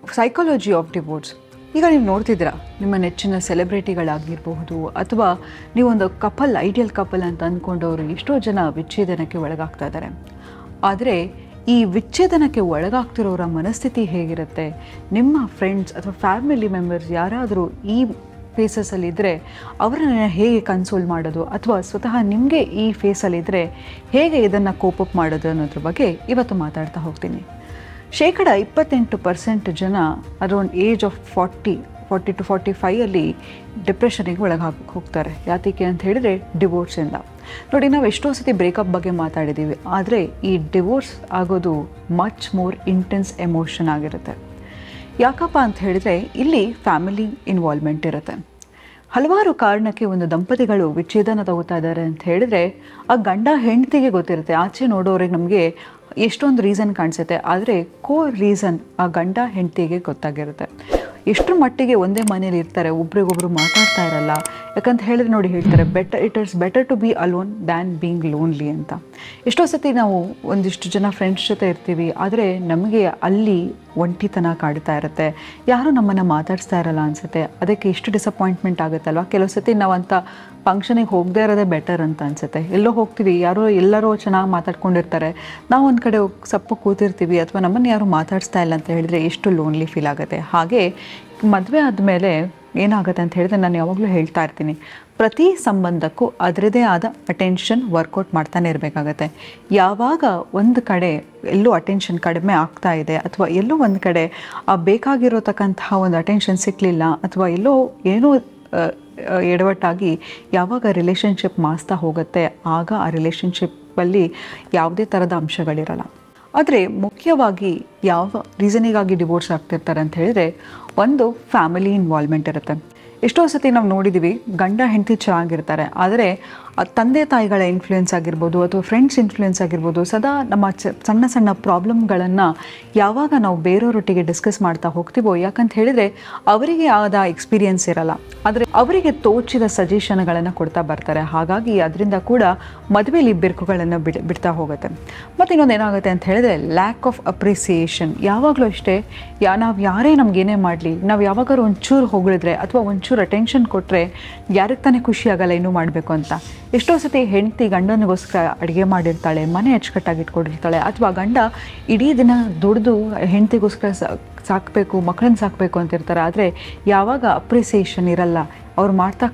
Psychology of divorce. ಈಗ ನೀವು ನೋಡ್ತಿದ್ದೀರಾ, ನಿಮ್ಮ ನೆಚ್ಚಿನ ಸೆಲೆಬ್ರಿಟಿಗಳಾಗಿರಬಹುದು ಅಥವಾ ನೀವೊಂದು ಕಪಲ್, ಐಡಿಯಲ್ ಕಪಲ್ ಅಂತ ಅಂದ್ಕೊಂಡವರು ಎಷ್ಟೋ ಜನ ವಿಚ್ಛೇದನಕ್ಕೆ ಒಳಗಾಗ್ತಾ ಇದ್ದಾರೆ. ಆದರೆ ಈ ವಿಚ್ಛೇದನಕ್ಕೆ ಒಳಗಾಗ್ತಿರೋರ ಮನಸ್ಥಿತಿ ಹೇಗಿರುತ್ತೆ? ನಿಮ್ಮ ಫ್ರೆಂಡ್ಸ್ ಅಥವಾ ಫ್ಯಾಮಿಲಿ ಮೆಂಬರ್ಸ್ ಯಾರಾದರೂ ಈ ಫೇಸಸ್ಸಲ್ಲಿದ್ದರೆ ಅವರನ್ನು ಹೇಗೆ ಕನ್ಸೋಲ್ ಮಾಡೋದು, ಅಥವಾ ಸ್ವತಃ ನಿಮಗೆ ಈ ಫೇಸಲ್ಲಿದ್ದರೆ ಹೇಗೆ ಇದನ್ನು ಕೋಪಪ್ ಮಾಡೋದು ಅನ್ನೋದ್ರ ಬಗ್ಗೆ ಇವತ್ತು ಮಾತಾಡ್ತಾ ಹೋಗ್ತೀನಿ. 28% ಜನ ಅರೌಂಡ್ ಏಜ್ ಆಫ್ 40 to 45 ಡಿಪ್ರೆಷನಿಗೆ ಹೋಗ್ತಾರೆ. ಯಾತಕ್ಕೆ ಅಂತ ಹೇಳಿದರೆ ಡಿವೋರ್ಸಿಂದ. ನೋಡಿ, ನಾವು ಎಷ್ಟೋ ಸತಿ ಬ್ರೇಕಪ್ ಬಗ್ಗೆ ಮಾತಾಡಿದ್ದೀವಿ, ಆದರೆ ಈ ಡಿವೋರ್ಸ್ ಆಗೋದು ಮಚ್ ಮೋರ್ ಇಂಟೆನ್ಸ್ ಎಮೋಷನ್ ಆಗಿರುತ್ತೆ. ಯಾಕಪ್ಪ ಅಂತ ಹೇಳಿದರೆ ಇಲ್ಲಿ ಫ್ಯಾಮಿಲಿ ಇನ್ವಾಲ್ವ್ಮೆಂಟ್ ಇರುತ್ತೆ. ಹಲವಾರು ಕಾರಣಕ್ಕೆ ಒಂದು ದಂಪತಿಗಳು ವಿಚ್ಛೇದನ ತಗೋತಾ ಇದ್ದಾರೆ ಅಂತ ಹೇಳಿದರೆ ಆ ಗಂಡ ಹೆಂಡತಿಗೆ ಗೊತ್ತಿರುತ್ತೆ. ಆಚೆ ನೋಡೋರಿಗೆ ನಮಗೆ ಎಷ್ಟೊಂದು ರೀಸನ್ ಕಾಣಿಸುತ್ತೆ, ಆದರೆ ಕೋರ್ ರೀಸನ್ ಆ ಗಂಡ ಹೆಂಡತಿಗೆ ಗೊತ್ತಾಗಿರುತ್ತೆ. ಎಷ್ಟರ ಮಟ್ಟಿಗೆ ಒಂದೇ ಮನೇಲಿ ಇರ್ತಾರೆ, ಒಬ್ರಿಗೊಬ್ರು ಮಾತಾಡ್ತಾ ಇರಲ್ಲ. ಯಾಕಂತ ಹೇಳಿದ್ರೆ ನೋಡಿ, ಹೇಳ್ತಾರೆ it is better to be alone than being lonely ಅಂತ. ಎಷ್ಟೋ ಸತಿ ನಾವು ಒಂದಿಷ್ಟು ಜನ ಫ್ರೆಂಡ್ಸ್ ಜೊತೆ ಇರ್ತೀವಿ, ಆದರೆ ನಮಗೆ ಅಲ್ಲಿ ಒಂಟಿತನ ಕಾಡ್ತಾ ಇರುತ್ತೆ, ಯಾರೂ ನಮ್ಮನ್ನು ಮಾತಾಡಿಸ್ತಾ ಇರಲ್ಲ ಅನಿಸುತ್ತೆ. ಅದಕ್ಕೆ ಎಷ್ಟು ಡಿಸಪಾಯಿಂಟ್ಮೆಂಟ್ ಆಗುತ್ತಲ್ವ. ಕೆಲವು ಸತಿ ನಾವು ಅಂಥ ಫಂಕ್ಷನಿಗೆ ಹೋಗದೇ ಇರೋದೇ ಬೆಟರ್ ಅಂತ ಅನಿಸುತ್ತೆ. ಎಲ್ಲೋ ಹೋಗ್ತೀವಿ, ಎಲ್ಲರೂ ಚೆನ್ನಾಗಿ ಮಾತಾಡ್ಕೊಂಡಿರ್ತಾರೆ, ನಾವು ಒಂದು ಕಡೆ ಸಪ್ಪು ಕೂತಿರ್ತೀವಿ, ಅಥವಾ ನಮ್ಮನ್ನು ಯಾರು ಮಾತಾಡಿಸ್ತಾ ಇಲ್ಲ ಅಂತ ಹೇಳಿದರೆ ಎಷ್ಟು ಲೋನ್ಲಿ ಫೀಲ್ ಆಗುತ್ತೆ. ಹಾಗೆ ಮದುವೆ ಆದಮೇಲೆ ಏನಾಗುತ್ತೆ ಅಂತ ಹೇಳಿದ್ರೆ, ನಾನು ಯಾವಾಗಲೂ ಹೇಳ್ತಾ ಇರ್ತೀನಿ, ಪ್ರತಿ ಸಂಬಂಧಕ್ಕೂ ಅದರದೇ ಆದ ಅಟೆನ್ಷನ್ ವರ್ಕೌಟ್ ಮಾಡ್ತಾನೆ ಇರಬೇಕಾಗತ್ತೆ. ಯಾವಾಗ ಒಂದು ಕಡೆ ಎಲ್ಲೋ ಅಟೆನ್ಷನ್ ಕಡಿಮೆ ಆಗ್ತಾ ಇದೆ, ಅಥವಾ ಎಲ್ಲೋ ಒಂದು ಕಡೆ ಬೇಕಾಗಿರೋತಕ್ಕಂತಹ ಒಂದು ಅಟೆನ್ಷನ್ ಸಿಕ್ಕಲಿಲ್ಲ, ಅಥವಾ ಎಲ್ಲೋ ಏನೋ ಎಡವಟ್ಟಾಗಿ ಯಾವಾಗ ರಿಲೇಷನ್ಶಿಪ್ ಮಾಸ್ತಾ ಹೋಗುತ್ತೆ, ಆಗ ಆ ರಿಲೇಷನ್ಶಿಪ್ಪಲ್ಲಿ ಯಾವುದೇ ಥರದ ಅಂಶಗಳಿರಲ್ಲ. ಆದರೆ ಮುಖ್ಯವಾಗಿ ಯಾವ ರೀಸನಿಗಾಗಿ ಡಿವೋರ್ಸ್ ಆಗ್ತಿರ್ತಾರೆ ಅಂತ ಹೇಳಿದರೆ, ಒಂದು ಫ್ಯಾಮಿಲಿ ಇನ್ವಾಲ್ವ್ಮೆಂಟ್ ಇರುತ್ತೆ. ಎಷ್ಟೋ ಸತಿ ನಾವು ನೋಡಿದ್ದೀವಿ, ಗಂಡ ಹೆಂಡತಿ ಚೆನ್ನಾಗಿರ್ತಾರೆ, ಆದರೆ ತಂದೆ ತಾಯಿಗಳ ಇನ್ಫ್ಲುಯೆನ್ಸ್ ಆಗಿರ್ಬೋದು ಅಥವಾ ಫ್ರೆಂಡ್ಸ್ ಇನ್ಫ್ಲುಯೆನ್ಸ್ ಆಗಿರ್ಬೋದು, ಸದಾ ನಮ್ಮ ಸಣ್ಣ ಸಣ್ಣ ಪ್ರಾಬ್ಲಮ್ಗಳನ್ನು ಯಾವಾಗ ನಾವು ಬೇರೆಯವರೊಟ್ಟಿಗೆ ಡಿಸ್ಕಸ್ ಮಾಡ್ತಾ ಹೋಗ್ತೀವೋ, ಯಾಕಂತ ಹೇಳಿದರೆ ಅವರಿಗೆ ಆದ ಎಕ್ಸ್ಪೀರಿಯೆನ್ಸ್ ಇರಲ್ಲ, ಆದರೆ ಅವರಿಗೆ ತೋಚಿದ ಸಜೆಷನ್ಗಳನ್ನು ಕೊಡ್ತಾ ಬರ್ತಾರೆ. ಹಾಗಾಗಿ ಅದರಿಂದ ಕೂಡ ಮದುವೆಯಲ್ಲಿ ಬಿರುಕುಗಳನ್ನು ಬಿಡ್ತಾ ಹೋಗುತ್ತೆ. ಮತ್ತು ಇನ್ನೊಂದು ಏನಾಗುತ್ತೆ ಅಂತ ಹೇಳಿದರೆ, ಲ್ಯಾಕ್ ಆಫ್ ಅಪ್ರಿಸಿಯೇಷನ್. ಯಾವಾಗಲೂ ಅಷ್ಟೇ, ನಾವು ಯಾರೇ ನಮಗೇನೇ ಮಾಡಲಿ, ನಾವು ಯಾವಾಗಾದ್ರೂ ಒಂಚೂರು ಹೊಗಳಿದ್ರೆ ಅಥವಾ ಒಂಚೂರು ಅಟೆನ್ಷನ್ ಕೊಟ್ಟರೆ ಯಾರಿಗೆ ತಾನೇ ಖುಷಿ ಆಗಲ್ಲ ಇನ್ನೂ ಮಾಡಬೇಕು ಅಂತ. ಎಷ್ಟೋ ಸತಿ ಹೆಂಡತಿ ಗಂಡನಿಗೋಸ್ಕರ ಅಡುಗೆ ಮಾಡಿರ್ತಾಳೆ, ಮನೆ ಅಚ್ಚುಕಟ್ಟಾಗಿ ಇಟ್ಕೊಂಡಿರ್ತಾಳೆ, ಅಥವಾ ಗಂಡ ಇಡೀ ದಿನ ದುಡಿದು ಹೆಂಡತಿಗೋಸ್ಕರ ಸಾಕಬೇಕು, ಮಕ್ಕಳನ್ನ ಸಾಕಬೇಕು ಅಂತಿರ್ತಾರೆ. ಆದರೆ ಯಾವಾಗ ಅಪ್ರಿಸಿಯೇಷನ್ ಇರಲ್ಲ, ಅವ್ರು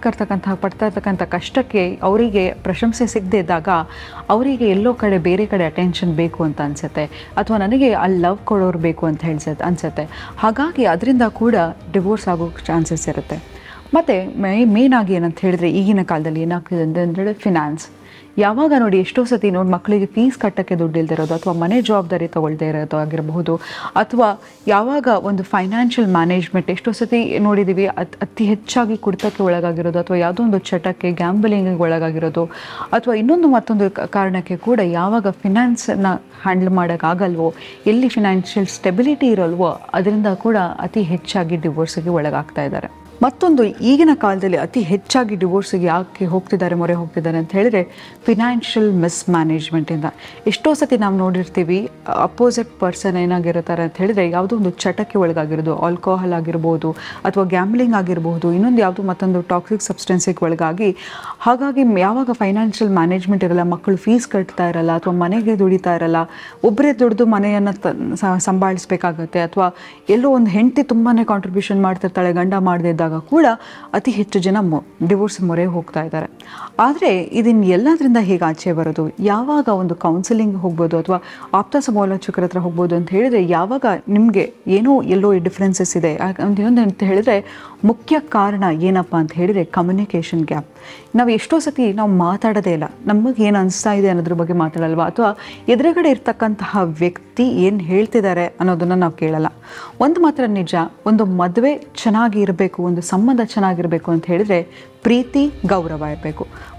ಪಡ್ತಾ ಇರ್ತಕ್ಕಂಥ ಕಷ್ಟಕ್ಕೆ ಅವರಿಗೆ ಪ್ರಶಂಸೆ ಸಿಗದೇ ಇದ್ದಾಗ ಅವರಿಗೆ ಎಲ್ಲೋ ಕಡೆ ಬೇರೆ ಕಡೆ ಅಟೆನ್ಷನ್ ಬೇಕು ಅಂತ ಅನಿಸುತ್ತೆ, ಅಥವಾ ನನಗೆ ಅಲ್ಲಿ ಲವ್ ಕೊಡೋರು ಬೇಕು ಅಂತ ಅನಿಸುತ್ತೆ. ಹಾಗಾಗಿ ಅದರಿಂದ ಕೂಡ ಡಿವೋರ್ಸ್ ಆಗೋ ಚಾನ್ಸಸ್ ಇರುತ್ತೆ. ಮತ್ತು ಮೇಯ್ನಾಗಿ ಏನಂತ ಹೇಳಿದ್ರೆ, ಈಗಿನ ಕಾಲದಲ್ಲಿ ಏನಾಗ್ತಿದೆ ಅಂತಂದರೆ ಫಿನಾನ್ಸ್. ಯಾವಾಗ ನೋಡಿ, ಎಷ್ಟೋ ಸತಿ ನೋಡಿ, ಮಕ್ಕಳಿಗೆ ಫೀಸ್ ಕಟ್ಟೋಕ್ಕೆ ದುಡ್ಡು ಇಲ್ಲದೆ ಇರೋದು, ಅಥವಾ ಮನೆ ಜವಾಬ್ದಾರಿ ತೊಗೊಳ್ದೇ ಇರೋದು ಆಗಿರಬಹುದು, ಅಥವಾ ಯಾವಾಗ ಒಂದು ಫೈನಾನ್ಷಿಯಲ್ ಮ್ಯಾನೇಜ್ಮೆಂಟ್ ಎಷ್ಟೋ ಸತಿ ನೋಡಿದ್ದೀವಿ, ಅತಿ ಹೆಚ್ಚಾಗಿ ಕುಡಿತಕ್ಕೆ ಒಳಗಾಗಿರೋದು, ಅಥವಾ ಯಾವುದೋ ಒಂದು ಚಟಕ್ಕೆ, ಗ್ಯಾಂಬಲಿಂಗಿಗೆ ಒಳಗಾಗಿರೋದು, ಅಥವಾ ಮತ್ತೊಂದು ಕಾರಣಕ್ಕೆ ಕೂಡ ಯಾವಾಗ ಫಿನಾನ್ಸನ್ನು ಹ್ಯಾಂಡಲ್ ಮಾಡೋಕ್ಕಾಗಲ್ವೋ, ಎಲ್ಲಿ ಫಿನಾನ್ಷಿಯಲ್ ಸ್ಟೆಬಿಲಿಟಿ ಇರಲ್ವೋ, ಅದರಿಂದ ಕೂಡ ಅತಿ ಹೆಚ್ಚಾಗಿ ಡಿವೋರ್ಸಿಗೆ ಒಳಗಾಗ್ತಾ ಇದ್ದಾರೆ. ಮತ್ತೊಂದು, ಈಗಿನ ಕಾಲದಲ್ಲಿ ಅತಿ ಹೆಚ್ಚಾಗಿ ಡಿವೋರ್ಸಿಗೆ ಯಾಕೆ ಮೊರೆ ಹೋಗ್ತಿದ್ದಾರೆ ಅಂತ ಹೇಳಿದರೆ, ಫಿನಾನ್ಷಿಯಲ್ ಮಿಸ್ಮ್ಯಾನೇಜ್ಮೆಂಟಿಂದ. ಎಷ್ಟೋ ಸತಿ ನಾವು ನೋಡಿರ್ತೀವಿ, ಅಪೋಸಿಟ್ ಪರ್ಸನ್ ಏನಾಗಿರ್ತಾರೆ ಅಂತ ಹೇಳಿದರೆ, ಯಾವುದೋ ಒಂದು ಚಟಕ್ಕೆ ಒಳಗಾಗಿರೋದು, ಆಲ್ಕೋಹಾಲ್ ಆಗಿರ್ಬೋದು, ಅಥವಾ ಗ್ಯಾಮ್ಲಿಂಗ್ ಆಗಿರ್ಬೋದು, ಮತ್ತೊಂದು ಟಾಕ್ಸಿಕ್ ಸಬ್ಸ್ಟೆನ್ಸಿಗೆ ಒಳಗಾಗಿ. ಹಾಗಾಗಿ ಯಾವಾಗ ಫೈನಾನ್ಷಿಯಲ್ ಮ್ಯಾನೇಜ್ಮೆಂಟ್ ಇರಲ್ಲ, ಮಕ್ಕಳು ಫೀಸ್ ಕಟ್ತಾ ಇರಲ್ಲ, ಅಥವಾ ಮನೆಗೆ ದುಡಿತಾ ಇರಲ್ಲ, ಒಬ್ಬರೇ ದುಡಿದು ಮನೆಯನ್ನು ಸಂಭಾಳಿಸ್ಬೇಕಾಗತ್ತೆ, ಅಥವಾ ಎಲ್ಲೋ ಒಂದು ಹೆಂಡತಿ ತುಂಬಾ ಕಾಂಟ್ರಿಬ್ಯೂಷನ್ ಮಾಡ್ತಿರ್ತಾಳೆ, ಗಂಡ ಮಾಡದೇ ಇದ್ದಾಗ ಕೂಡ ಅತಿ ಹೆಚ್ಚು ಜನ ಡಿವೋರ್ಸ್ ಮೊರೆ ಹೋಗ್ತಾ ಇದ್ದಾರೆ. ಆದರೆ ಎಲ್ಲದರಿಂದ ಹೇಗೆ ಆಚೆ ಬರೋದು? ಯಾವಾಗ ಒಂದು ಕೌನ್ಸಿಲಿಂಗ್ ಹೋಗ್ಬೋದು, ಅಥವಾ ಆಪ್ತ ಸಮಾಲೋಚಕರ ಹತ್ರ ಹೋಗ್ಬೋದು ಅಂತ ಹೇಳಿದರೆ, ಯಾವಾಗ ನಿಮಗೆ ಎಲ್ಲೋ ಡಿಫ್ರೆನ್ಸಸ್ ಇದೆ ಇನ್ನೊಂದು ಅಂತ ಹೇಳಿದರೆ, ಮುಖ್ಯ ಕಾರಣ ಏನಪ್ಪ ಅಂತ ಹೇಳಿದರೆ ಕಮ್ಯುನಿಕೇಷನ್ ಗ್ಯಾಪ್. ನಾವು ಎಷ್ಟೋ ಸತಿ ನಾವು ಮಾತಾಡೋದೇ ಇಲ್ಲ, ನಮಗೆ ಏನು ಅನಿಸ್ತಾ ಇದೆ ಅನ್ನೋದ್ರ ಬಗ್ಗೆ ಮಾತಾಡಲ್ವಾ, ಅಥವಾ ಎದುರುಗಡೆ ಇರ್ತಕ್ಕಂತಹ ವ್ಯಕ್ತಿ ಏನು ಹೇಳ್ತಿದ್ದಾರೆ ಅನ್ನೋದನ್ನು ನಾವು ಕೇಳಲ್ಲ. ಒಂದು ಮಾತ್ರ ನಿಜ, ಒಂದು ಮದುವೆ ಚೆನ್ನಾಗಿ ಇರಬೇಕು, ಒಂದು ಸಂಬಂಧ ಚೆನ್ನಾಗಿರಬೇಕು ಅಂತ ಹೇಳಿದರೆ ಪ್ರೀತಿ ಗೌರವ ಇರಬೇಕು.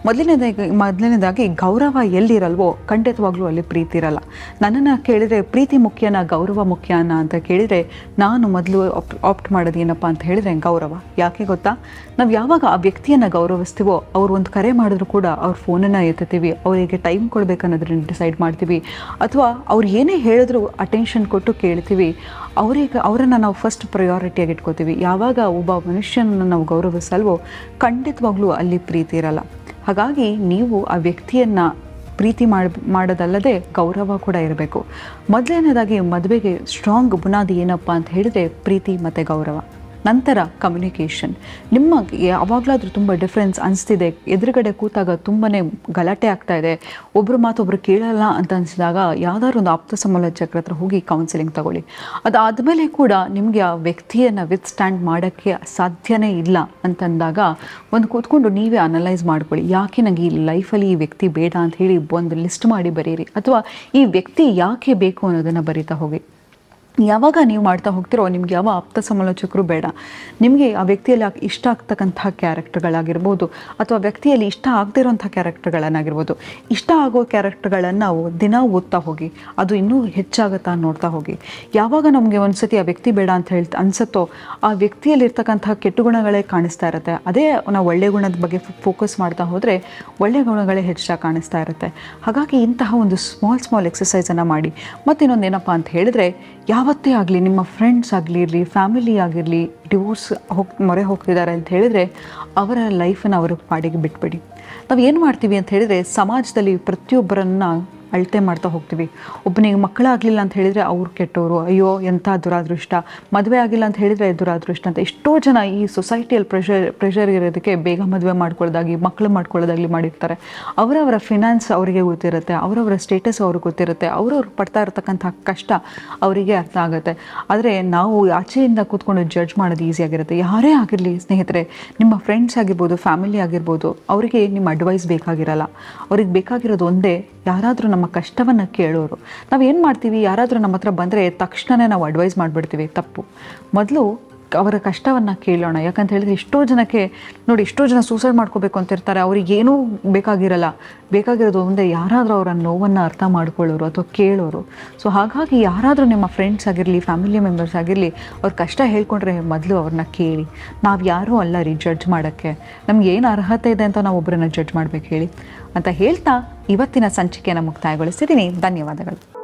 ಮೊದಲನೇದಾಗಿ ಗೌರವ ಎಲ್ಲಿರಲ್ವೋ ಖಂಡಿತವಾಗ್ಲೂ ಅಲ್ಲಿ ಪ್ರೀತಿ ಇರಲ್ಲ. ನನ್ನನ್ನು ಕೇಳಿದರೆ ಪ್ರೀತಿ ಮುಖ್ಯನಾ ಗೌರವ ಮುಖ್ಯನಾ ಅಂತ ಕೇಳಿದರೆ ನಾನು ಮೊದಲು ಆಪ್ಟ್ ಮಾಡೋದು ಏನಪ್ಪ ಅಂತ ಹೇಳಿದರೆ ಗೌರವ. ಯಾಕೆ ಗೊತ್ತಾ, ನಾವು ಯಾವಾಗ ಆ ವ್ಯಕ್ತಿಯನ್ನು ಗೌರವಿಸ್ತೀವೋ ಅವ್ರು ಒಂದು ಕರೆ ಮಾಡಿದ್ರು ಕೂಡ ಅವ್ರ ಫೋನನ್ನು ಎತ್ತುತ್ತೀವಿ, ಅವರಿಗೆ ಟೈಮ್ ಕೊಡಬೇಕನ್ನೋದನ್ನು ಡಿಸೈಡ್ ಮಾಡ್ತೀವಿ, ಅಥವಾ ಅವ್ರು ಏನೇ ಹೇಳಿದ್ರು ಅಟೆನ್ಷನ್ ಕೊಟ್ಟು ಕೇಳ್ತೀವಿ, ಅವರನ್ನು ನಾವು ಫಸ್ಟ್ ಪ್ರಯಾರಿಟಿಯಾಗಿ ಇಟ್ಕೋತೀವಿ. ಯಾವಾಗ ಒಬ್ಬ ಮನುಷ್ಯನನ್ನು ನಾವು ಗೌರವಿಸಲ್ವೋ ಖಂಡಿತವಾಗ್ಲೂ ಅಲ್ಲಿ ಪ್ರೀತಿ ಇರಲ್ಲ. ಹಾಗಾಗಿ ನೀವು ಆ ವ್ಯಕ್ತಿಯನ್ನು ಪ್ರೀತಿ ಮಾಡೋದಲ್ಲದೆ ಗೌರವ ಕೂಡ ಇರಬೇಕು. ಮೊದಲನೇದಾಗಿ ಮದುವೆಗೆ ಸ್ಟ್ರಾಂಗ್ ಬುನಾದಿ ಏನಪ್ಪ ಅಂತ ಹೇಳಿದರೆ ಪ್ರೀತಿ ಮತ್ತು ಗೌರವ. ನಂತರ ಕಮ್ಯುನಿಕೇಷನ್. ನಿಮಗೆ ಯಾವಾಗಲಾದರೂ ತುಂಬ ಡಿಫ್ರೆನ್ಸ್ ಅನಿಸ್ತಿದೆ, ಎದುರುಗಡೆ ಕೂತಾಗ ತುಂಬಾ ಗಲಾಟೆ ಆಗ್ತಾಯಿದೆ, ಒಬ್ಬರು ಮಾತೊಬ್ಬರು ಕೇಳಲ್ಲ ಅಂತ ಅನಿಸಿದಾಗ ಯಾವುದಾದ್ರು ಒಂದು ಆಪ್ತ ಸಮಾಲೋಚಕರ ಹತ್ರ ಹೋಗಿ ಕೌನ್ಸಿಲಿಂಗ್ ತಗೊಳ್ಳಿ. ಅದಾದಮೇಲೆ ಕೂಡ ನಿಮಗೆ ಆ ವ್ಯಕ್ತಿಯನ್ನು ವಿತ್ ಸ್ಟ್ಯಾಂಡ್ ಮಾಡೋಕ್ಕೆ ಸಾಧ್ಯನೇ ಇಲ್ಲ ಅಂತಂದಾಗ ಒಂದು ಕೂತ್ಕೊಂಡು ನೀವೇ ಅನಲೈಸ್ ಮಾಡ್ಕೊಳ್ಳಿ, ಯಾಕೆ ನನಗೆ ಈ ಲೈಫಲ್ಲಿ ಈ ವ್ಯಕ್ತಿ ಬೇಡ ಅಂತ ಹೇಳಿ ಒಂದು ಲಿಸ್ಟ್ ಮಾಡಿ ಬರೀರಿ, ಅಥವಾ ಈ ವ್ಯಕ್ತಿ ಯಾಕೆ ಬೇಕು ಅನ್ನೋದನ್ನು ಬರೀತಾ ಹೋಗಿ. ಯಾವಾಗ ನೀವು ಮಾಡ್ತಾ ಹೋಗ್ತಿರೋ ನಿಮ್ಗೆ ಯಾವ ಆಪ್ತ ಸಮಾಲೋಚಕರು ಬೇಡ. ನಿಮಗೆ ಆ ವ್ಯಕ್ತಿಯಲ್ಲಿ ಇಷ್ಟ ಆಗ್ತಕ್ಕಂಥ ಕ್ಯಾರೆಕ್ಟರ್ಗಳಾಗಿರ್ಬೋದು, ಅಥವಾ ವ್ಯಕ್ತಿಯಲ್ಲಿ ಇಷ್ಟ ಆಗದೇ ಇರೋಂಥ ಕ್ಯಾರೆಕ್ಟರ್ಗಳನ್ನಾಗಿರ್ಬೋದು, ಇಷ್ಟ ಆಗೋ ಕ್ಯಾರೆಕ್ಟರ್ಗಳನ್ನು ನಾವು ದಿನ ಓದ್ತಾ ಹೋಗಿ, ಅದು ಇನ್ನೂ ಹೆಚ್ಚಾಗುತ್ತಾ ನೋಡ್ತಾ ಹೋಗಿ. ಯಾವಾಗ ನಮಗೆ ಒಂದು ಸತಿ ಆ ವ್ಯಕ್ತಿ ಬೇಡ ಅಂತ ಅನಿಸುತ್ತೋ ಆ ವ್ಯಕ್ತಿಯಲ್ಲಿರ್ತಕ್ಕಂಥ ಕೆಟ್ಟ ಗುಣಗಳೇ ಕಾಣಿಸ್ತಾ ಇರುತ್ತೆ. ಅದೇ ನಾವು ಒಳ್ಳೆಯ ಗುಣದ ಬಗ್ಗೆ ಫೋಕಸ್ ಮಾಡ್ತಾ ಹೋದರೆ ಒಳ್ಳೆಯ ಗುಣಗಳೇ ಹೆಚ್ಚಾಗಿ ಕಾಣಿಸ್ತಾ ಇರುತ್ತೆ. ಹಾಗಾಗಿ ಇಂತಹ ಒಂದು ಸ್ಮಾಲ್ ಎಕ್ಸಸೈಸನ್ನು ಮಾಡಿ. ಮತ್ತಿನ್ನೊಂದು ಏನಪ್ಪ ಅಂತ ಹೇಳಿದರೆ, ಯಾವತ್ತೇ ಆಗಲಿ ನಿಮ್ಮ ಫ್ರೆಂಡ್ಸ್ ಆಗಿರಲಿ, ಫ್ಯಾಮಿಲಿ ಆಗಿರಲಿ, ಡಿವೋರ್ಸ್ ಮೊರೆ ಹೋಗ್ತಿದ್ದಾರೆ ಅಂತ ಹೇಳಿದರೆ ಅವರ ಲೈಫನ್ನು ಅವ್ರ ಪಾಡಿಗೆ ಬಿಟ್ಬಿಡಿ. ನಾವು ಏನು ಮಾಡ್ತೀವಿ ಅಂತ ಹೇಳಿದರೆ, ಸಮಾಜದಲ್ಲಿ ಪ್ರತಿಯೊಬ್ಬರನ್ನು ಅಳತೆ ಮಾಡ್ತಾ ಹೋಗ್ತೀವಿ. ಒಬ್ಬನಿಗೆ ಮಕ್ಕಳಾಗಲಿಲ್ಲ ಅಂತ ಹೇಳಿದರೆ ಅವ್ರು ಕೆಟ್ಟವರು, ಅಯ್ಯೋ ಎಂಥ ದುರಾದೃಷ್ಟ, ಮದುವೆ ಆಗಿಲ್ಲ ಅಂತ ಹೇಳಿದರೆ ದುರಾದೃಷ್ಟ ಅಂತ ಎಷ್ಟೋ ಜನ ಈ ಸೊಸೈಟಿಯಲ್ಲಿ ಪ್ರೆಷರ್ ಇರೋದಕ್ಕೆ ಬೇಗ ಮದುವೆ ಮಾಡ್ಕೊಳ್ಳೋದಾಗಿ, ಮಕ್ಕಳು ಮಾಡ್ಕೊಳ್ಳೋದಾಗಲಿ ಮಾಡಿರ್ತಾರೆ. ಅವರವರ ಫಿನಾನ್ಸ್ ಅವರಿಗೆ ಗೊತ್ತಿರುತ್ತೆ, ಅವರವರ ಸ್ಟೇಟಸ್ ಅವ್ರಿಗೆ ಗೊತ್ತಿರುತ್ತೆ, ಅವ್ರವ್ರು ಪಡ್ತಾ ಇರತಕ್ಕಂಥ ಕಷ್ಟ ಅವರಿಗೆ ಅರ್ಥ ಆಗುತ್ತೆ. ಆದರೆ ನಾವು ಆಚೆಯಿಂದ ಕೂತ್ಕೊಂಡು ಜಡ್ಜ್ ಮಾಡೋದು ಈಸಿಯಾಗಿರುತ್ತೆ. ಯಾರೇ ಆಗಿರಲಿ ಸ್ನೇಹಿತರೆ, ನಿಮ್ಮ ಫ್ರೆಂಡ್ಸ್ ಆಗಿರ್ಬೋದು, ಫ್ಯಾಮಿಲಿ ಆಗಿರ್ಬೋದು, ಅವರಿಗೆ ನಿಮ್ಮ ಅಡ್ವೈಸ್ ಬೇಕಾಗಿರಲ್ಲ. ಅವ್ರಿಗೆ ಬೇಕಾಗಿರೋದು ಒಂದೇ, ಯಾರಾದರೂ ನಮ್ಮ ಕಷ್ಟವನ್ನು ಕೇಳೋರು. ನಾವು ಏನು ಮಾಡ್ತೀವಿ, ಯಾರಾದರೂ ನಮ್ಮ ಹತ್ರ ಬಂದರೆ ತಕ್ಷಣವೇ ನಾವು ಅಡ್ವೈಸ್ ಮಾಡಿಬಿಡ್ತೀವಿ. ತಪ್ಪು. ಮೊದಲು ಅವರ ಕಷ್ಟವನ್ನು ಕೇಳೋಣ. ಯಾಕಂತ ಹೇಳಿದರೆ ಎಷ್ಟೋ ಜನಕ್ಕೆ ನೋಡಿ, ಎಷ್ಟೋ ಜನ ಸೂಸೈಡ್ ಮಾಡ್ಕೋಬೇಕು ಅಂತಿರ್ತಾರೆ, ಅವ್ರಿಗೇನೂ ಬೇಕಾಗಿರಲ್ಲ. ಬೇಕಾಗಿರೋದು ಒಂದೇ, ಯಾರಾದರೂ ಅವರ ನೋವನ್ನು ಅರ್ಥ ಮಾಡ್ಕೊಳ್ಳೋರು ಅಥವಾ ಕೇಳೋರು. ಸೊ ಹಾಗಾಗಿ ಯಾರಾದರೂ ನಿಮ್ಮ ಫ್ರೆಂಡ್ಸ್ ಆಗಿರಲಿ, ಫ್ಯಾಮಿಲಿ ಮೆಂಬರ್ಸ್ ಆಗಿರಲಿ, ಅವ್ರ ಕಷ್ಟ ಹೇಳ್ಕೊಂಡ್ರೆ ಮೊದಲು ಅವ್ರನ್ನ ಕೇಳಿ. ನಾವು ಯಾರೂ ಅಲ್ಲ ರೀ ಜಡ್ಜ್ ಮಾಡೋಕ್ಕೆ. ನಮ್ಗೆ ಏನು ಅರ್ಹತೆ ಇದೆ ಅಂತ ನಾವು ಒಬ್ಬರನ್ನ ಜಡ್ಜ್ ಮಾಡಬೇಕು ಹೇಳಿ ಅಂತ ಹೇಳ್ತಾ ಇವತ್ತಿನ ಸಂಚಿಕೆಯನ್ನು ಮುಕ್ತಾಯಗೊಳಿಸ್ತಿದ್ದೀನಿ. ಧನ್ಯವಾದಗಳು.